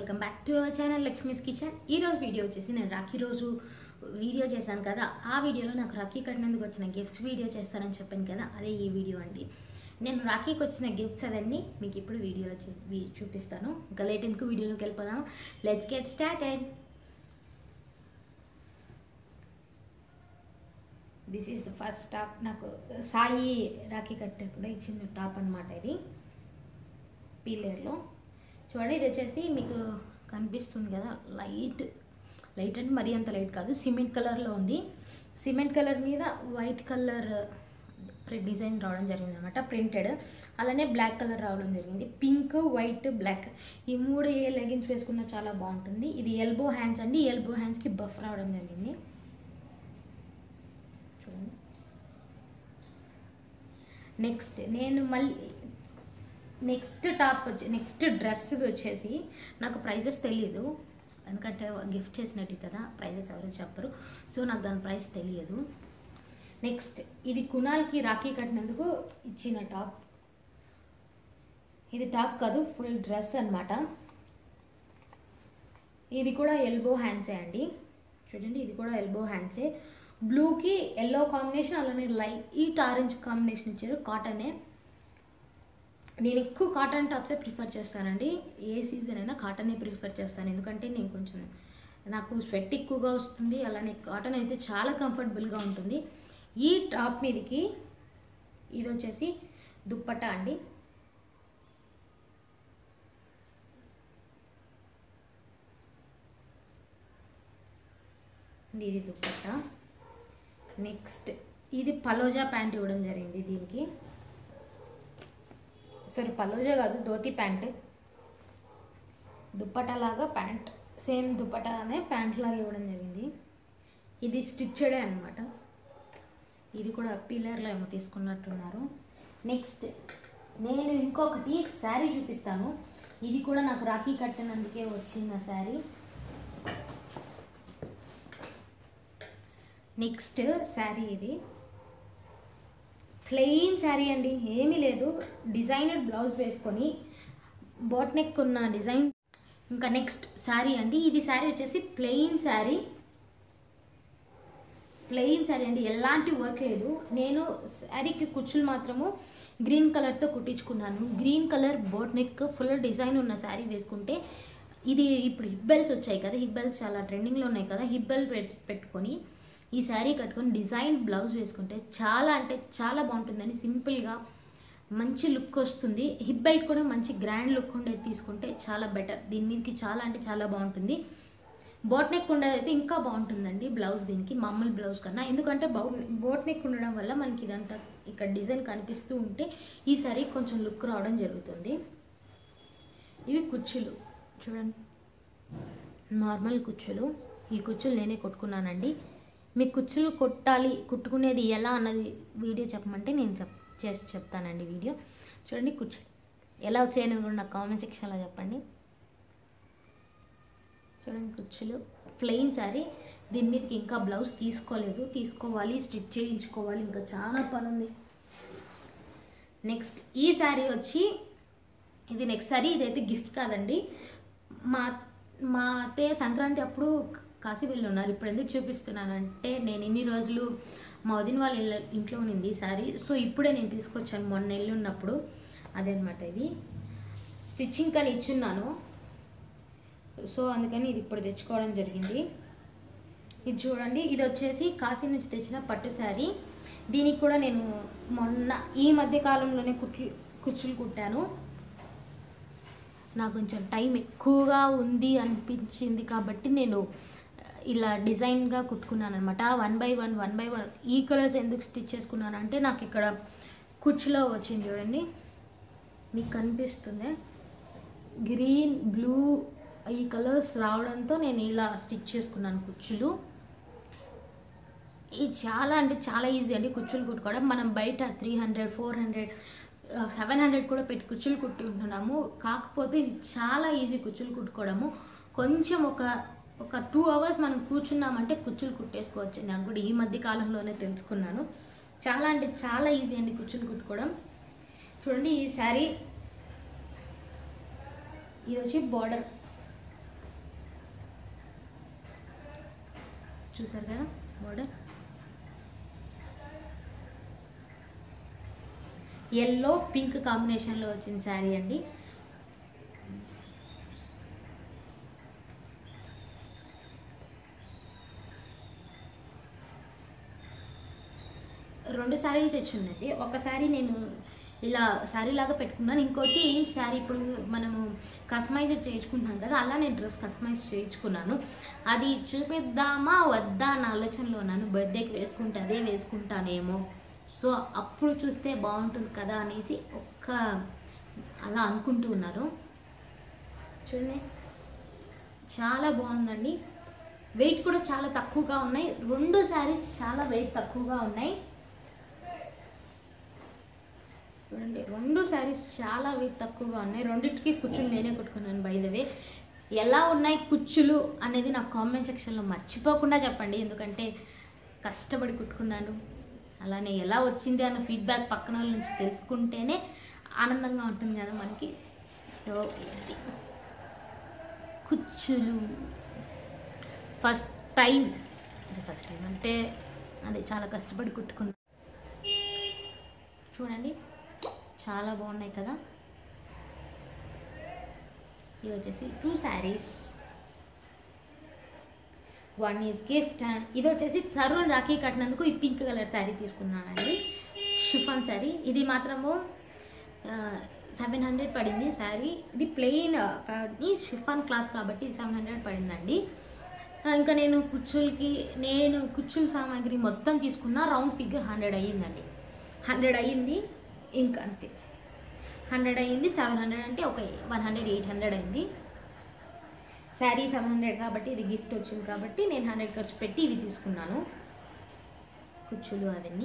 Welcome back to our channel Lakshmi's kitchen. ఈ రోజు video వచ్చేసి నేను రాఖీ రోజు వీడియో చేశాను కదా, ఆ వీడియోలో నాకు రాఖీ కట్టినందుకు వచ్చిన గిఫ్ట్స్ వీడియో చేస్తానని చెప్పాను కదా, అదే ఈ వీడియో అండి. నేను రాఖీకి వచ్చిన గిఫ్ట్స్ అవన్నీ మీకు ఇప్పుడు వీడియోలో చూపిస్తాను. ఇంకా లేట్ ఎందుకు వీడియోలోకి వెళ్ళిపోదాం. Let's get started. This is the first top. నాకు సాయి రాఖీ కట్టేప్పుడు ఇచ్చిన టాప్ అనమాట. ఇది పీలేర్లో చూడండి. ఇది వచ్చేసి మీకు కనిపిస్తుంది కదా, లైట్ అంటే మరీ అంత లైట్ కాదు, సిమెంట్ కలర్లో ఉంది. సిమెంట్ కలర్ మీద వైట్ కలర్ డిజైన్ రావడం జరిగింది అనమాట, ప్రింటెడ్. అలానే బ్లాక్ కలర్ రావడం జరిగింది. పింక్, వైట్, బ్లాక్ ఈ మూడు ఏ లెగిన్స్ వేసుకున్నా చాలా బాగుంటుంది. ఇది ఎల్బో హ్యాండ్స్ అండి. ఎల్బో హ్యాండ్స్కి బఫ్ రావడం జరిగింది చూడండి. నెక్స్ట్ టాప్ నెక్స్ట్ డ్రెస్ వచ్చేసి నాకు ప్రైజెస్ తెలియదు, ఎందుకంటే గిఫ్ట్ చేసినట్టు కదా, ప్రైజెస్ ఎవరు చెప్పరు. సో నాకు దాని ప్రైస్ తెలియదు. నెక్స్ట్ ఇది కునాల్కి రాఖీ కట్టినందుకు ఇచ్చిన టాప్. ఇది టాప్ కాదు, ఫుల్ డ్రెస్ అనమాట. ఇది కూడా ఎల్బో హ్యాండ్సే అండి. చూడండి, ఇది కూడా ఎల్బో హ్యాండ్సే. బ్లూకి ఎల్లో కాంబినేషన్, అలానే లైట్ ఆరెంజ్ కాంబినేషన్ ఇచ్చారు. కాటనే. నేను ఎక్కువ కాటన్ టాప్సే ప్రిఫర్ చేస్తానండి. ఏ సీజన్ అయినా కాటనే ప్రిఫర్ చేస్తాను, ఎందుకంటే నాకు స్వెట్ ఎక్కువగా వస్తుంది. అలానే కాటన్ అయితే చాలా కంఫర్టబుల్గా ఉంటుంది. ఈ టాప్ మీదకి ఇది వచ్చేసి దుప్పట్టా అండి. ఇది దుప్పట్టా. నెక్స్ట్ ఇది పలోజా ప్యాంట్ ఇవ్వడం జరిగింది దీనికి. సారీ, పలోజా కాదు, ధోతి ప్యాంట్. దుప్పటా లాగా ప్యాంట్, సేమ్ దుప్పటానే ప్యాంట్ లాగా ఇవ్వడం జరిగింది. ఇది స్టిచ్డ్ అనమాట. ఇది కూడా పిల్లర్లో ఏమో తీసుకున్నట్టున్నారు. నెక్స్ట్ నేను ఇంకొకటి శారీ చూపిస్తాను. ఇది కూడా నాకు రాఖీ కట్టినందుకే వచ్చిన శారీ. నెక్స్ట్ శారీ ఇది ప్లెయిన్ శారీ అండి, ఏమీ లేదు. డిజైనర్ బ్లౌజ్ వేసుకొని బోట్ నెక్ ఉన్న డిజైన్. ఇంకా నెక్స్ట్ శారీ అండి. ఇది శారీ వచ్చేసి ప్లెయిన్ శారీ అండి, ఎలాంటి వర్క్ లేదు. నేను శారీకి కుచ్చులు మాత్రము గ్రీన్ కలర్తో కుట్టించుకున్నాను. Green colour boat neck full design ఉన్న శారీ వేసుకుంటే, ఇది ఇప్పుడు హిప్ బెల్ట్స్ వచ్చాయి కదా, హిప్ బెల్ట్స్ చాలా ట్రెండింగ్లో ఉన్నాయి కదా, హిప్ బెల్ట్ పెట్టుకొని ఈ శారీ కట్టుకొని డిజైన్ బ్లౌజ్ వేసుకుంటే చాలా అంటే చాలా బాగుంటుందండి. సింపుల్గా మంచి లుక్ వస్తుంది. హిప్ బెల్ట్ కూడా మంచి గ్రాండ్ లుక్ ఉండేది తీసుకుంటే చాలా బెటర్. దీని మీదకి చాలా అంటే చాలా బాగుంటుంది. బోట్ నెక్ ఉండేది అయితే ఇంకా బాగుంటుందండి బ్లౌజ్ దీనికి, మామూలు బ్లౌజ్ కన్నా. ఎందుకంటే బోట్ నెక్ ఉండడం వల్ల మనకి ఇదంతా ఇక్కడ డిజైన్ కనిపిస్తూ ఉంటే ఈ శారీ కొంచెం లుక్ రావడం జరుగుతుంది. ఇవి కుచ్చులు చూడండి, నార్మల్ కుచ్చులు. ఈ కుచ్చులు నేనే కొట్టుకున్నానండి. మీకు కుచ్చులు కుట్టుకునేది ఎలా అన్నది వీడియో చెప్పమంటే నేను చెప్తానండి వీడియో. చూడండి కుచ్చులు ఎలా వచ్చాయని కూడా నాకు కామెంట్ సెక్షన్లో చెప్పండి. చూడండి కుచ్చులు, ప్లెయిన్ శారీ. దీని మీదకి ఇంకా బ్లౌజ్ తీసుకోవాలి, స్టిచ్ చేయించుకోవాలి, ఇంకా చాలా పని ఉంది. నెక్స్ట్ ఈ శారీ వచ్చి ఇది నెక్స్ట్ శారీ. ఇదైతే గిఫ్ట్ కాదండి. మా అత్తయ్య సంక్రాంతి అప్పుడు కాశీ వెళ్ళి ఉన్నారు. ఇప్పుడు ఎందుకు చూపిస్తున్నానంటే, నేను ఇన్ని రోజులు మా వదిన వాళ్ళ ఇంట్లో ఉన్నింది ఈ శారీ. సో ఇప్పుడే నేను తీసుకొచ్చాను, మొన్న వెళ్ళి ఉన్నప్పుడు. అదనమాట. ఇది స్టిచ్చింగ్ కానీ ఇచ్చున్నాను, సో అందుకని ఇది ఇప్పుడు తెచ్చుకోవడం జరిగింది. ఇది చూడండి, ఇది వచ్చేసి కాశీ నుంచి తెచ్చిన పట్టు శారీ. దీనికి కూడా నేను ఈ మధ్య కాలంలోనే కుచ్చులు కుట్టాను. నాకు కొంచెం టైం ఎక్కువగా ఉంది అనిపించింది కాబట్టి నేను ఇలా డిజైన్గా కుట్టుకున్నాను అనమాట. 1 by 1 ఈ కలర్స్ ఎందుకు స్టిచ్ చేసుకున్నాను అంటే, నాకు ఇక్కడ కుచ్చులో వచ్చింది చూడండి, మీకు కనిపిస్తుంది, గ్రీన్, బ్లూ ఈ కలర్స్ రావడంతో నేను ఇలా స్టిచ్ చేసుకున్నాను కుచ్చులు. ఇది చాలా అంటే చాలా ఈజీ అండి కుచ్చులు కుట్టుకోవడం. మనం బయట 300, 400, 700 కూడా పెట్టి కుచ్చులు కుట్టుకుంటున్నాము. కాకపోతే ఇది చాలా ఈజీ కుచ్చులు కుట్టుకోవడము. కొంచెం ఒక 2 hours మనం కూర్చున్నామంటే కుచ్చులు కుట్టేసుకోవచ్చు. నాకు కూడా ఈ మధ్య కాలంలోనే తెలుసుకున్నాను. చాలా అంటే చాలా ఈజీ అండి కుచ్చులు కుట్టుకోవడం. చూడండి ఈ శారీ, ఇది వచ్చి బార్డర్. చూసారు కదా బార్డర్. ఎల్లో పింక్ కాంబినేషన్లో వచ్చిన శారీ అండి. రెండు శారీలు తెచ్చున్నది. ఒక శారీ నేను ఇలా శారీ లాగా పెట్టుకున్నాను, ఇంకోటి శారీ ఇప్పుడు మనము కస్టమైజ్ చేయించుకుంటున్నాం కదా, అలా నేను డ్రెస్ కస్టమైజ్ చేయించుకున్నాను. అది చూపిద్దామా వద్దా అని ఆలోచనలో ఉన్నాను. బర్త్డేకి వేసుకుంటే అదే వేసుకుంటానేమో, సో అప్పుడు చూస్తే బాగుంటుంది కదా అనేసి అలా అనుకుంటూ ఉన్నారు. చూడండి చాలా బాగుందండి. వెయిట్ కూడా చాలా తక్కువగా ఉన్నాయి. రెండు శారీస్ చాలా వెయిట్ తక్కువగా ఉన్నాయి. చూడండి రెండు శారీస్ చాలా వెయిట్ తక్కువగా ఉన్నాయి. రెండింటికి కుచ్చులు నేనే కుట్టుకున్నాను. బై ద వే ఎలా ఉన్నాయి కుచ్చులు అనేది నాకు కామెంట్ సెక్షన్లో మర్చిపోకుండా చెప్పండి, ఎందుకంటే కష్టపడి కుట్టుకున్నాను. అలానే ఎలా వచ్చింది అన్న ఫీడ్బ్యాక్ పక్కన వాళ్ళ నుంచి తెలుసుకుంటేనే ఆనందంగా ఉంటుంది కదా మనకి. సో ఇది కుచ్చులు ఫస్ట్ టైం అంటే అది చాలా కష్టపడి కుట్టుకున్నాను. చూడండి చాలా బాగున్నాయి కదా. ఇవి వచ్చేసి 2 శారీస్, 1 ఈజ్ గిఫ్ట్. అండ్ ఇది వచ్చేసి తరుణ్ రాఖీ కట్టినందుకు ఈ పింక్ కలర్ శారీ తీసుకున్నానండి, షిఫాన్ శారీ. ఇది మాత్రము 700 పడింది శారీ. ఇది ప్లెయిన్ కాబట్టి షిఫాన్ క్లాత్ కాబట్టి 700 పడిందండి. ఇంకా నేను కుచ్చుల సామాగ్రి మొత్తం తీసుకున్న రౌండ్ ఫిగర్ 100 అయ్యిందండి. 100 అయ్యింది, ఇంకా అంతే 100 అయ్యింది. 700 అంటే ఒక 100 800 అయింది. శారీ 700 కాబట్టి ఇది గిఫ్ట్ వచ్చింది కాబట్టి నేను 100 ఖర్చు పెట్టి ఇవి తీసుకున్నాను, కుచ్చులు అవన్నీ.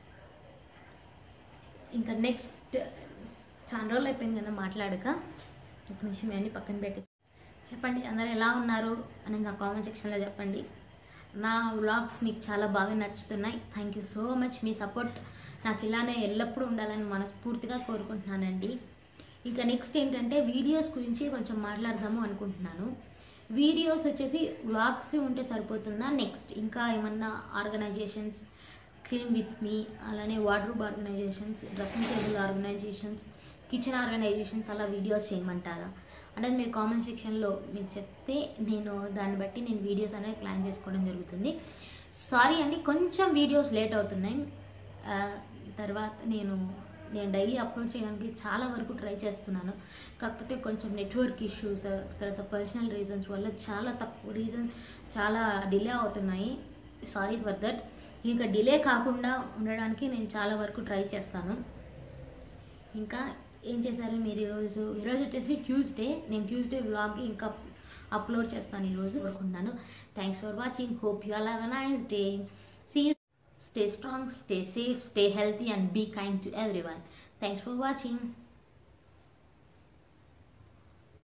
ఇంకా నెక్స్ట్ చాలా రోజులు అయిపోయింది కదా మాట్లాడక, ఒక నిమిషం అన్నీ పక్కన పెట్టి చెప్పండి అందరు ఎలా ఉన్నారు అని ఇంకా కామెంట్ సెక్షన్లో చెప్పండి. నా వ్లాగ్స్ మీకు చాలా బాగా నచ్చుతున్నాయి. Thank you so much. మీ సపోర్ట్ నాకు ఇలానే ఎల్లప్పుడూ ఉండాలని మనస్ఫూర్తిగా కోరుకుంటున్నానండి. ఇంకా నెక్స్ట్ ఏంటంటే వీడియోస్ గురించి కొంచెం మాట్లాడదాము అనుకుంటున్నాను. వీడియోస్ వచ్చేసి వ్లాగ్స్ ఉంటే సరిపోతుందా, నెక్స్ట్ ఇంకా ఏమన్నా ఆర్గనైజేషన్స్, క్లీన్ విత్ మీ, అలానే wardrobe organisations, dressing table organisations, kitchen organisations అలా వీడియోస్ చేయమంటారా అనేది మీరు కామెంట్ సెక్షన్లో మీరు చెప్తే నేను దాన్ని బట్టి నేను వీడియోస్ అనేవి ప్లాన్ చేసుకోవడం జరుగుతుంది. సారీ అండి కొంచెం వీడియోస్ లేట్ అవుతున్నాయి. తర్వాత నేను డైలీ అప్లోడ్ చేయడానికి చాలా వరకు ట్రై చేస్తున్నాను, కాకపోతే కొంచెం నెట్వర్క్ ఇష్యూస్, తర్వాత పర్సనల్ రీజన్స్ వల్ల చాలా డిలే అవుతున్నాయి. Sorry for that. ఇంకా డిలే కాకుండా ఉండడానికి నేను చాలా వరకు ట్రై చేస్తాను. ఇంకా ఏం చేశారు మీరు ఈరోజు వచ్చేసి ట్యూస్డే. నేను ట్యూస్డే వ్లాగ్ ఇంకా అప్లోడ్ చేస్తాను ఈరోజు కోరుకుంటున్నాను. Thanks for watching. Hope you all have a nice day. See you. Stay strong, stay safe, stay healthy and be kind to everyone. Thanks for watching.